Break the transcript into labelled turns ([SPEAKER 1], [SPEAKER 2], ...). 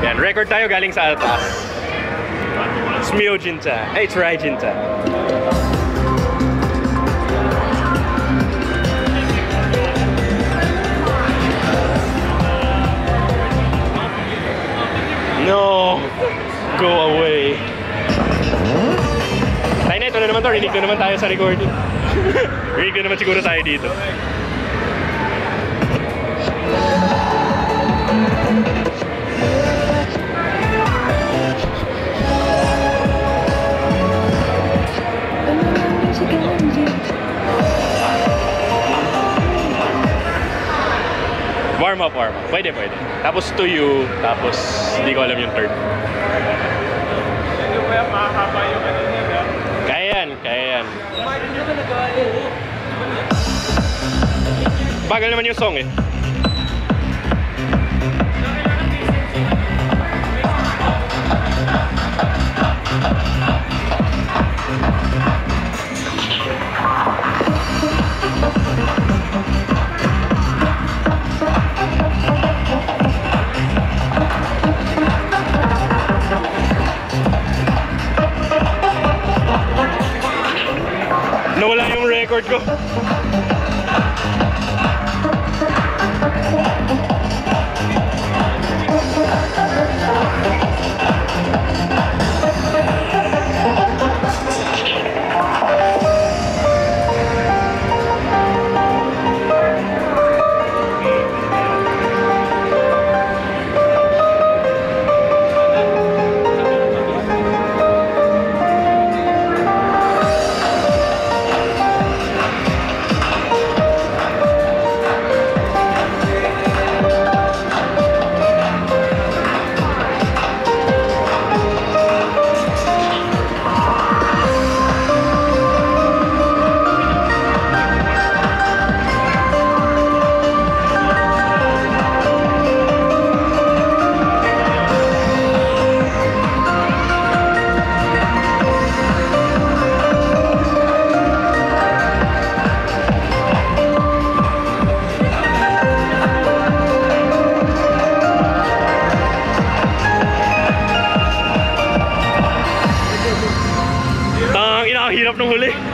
[SPEAKER 1] Yan, record tayo galing sa atas. It's Mio Jinta. Hey, it's Rai Jinta. No! Go away. Tayo na, ito na naman to. Rinig na naman tayo sa recording. Rinig na naman siguro tayo dito. Warm up. Pwede. Tapos to you, tapos hindi ko alam yung third. Kaya yan. Bagal naman yung song eh. Nawala yung record ko. Hirap ng huli.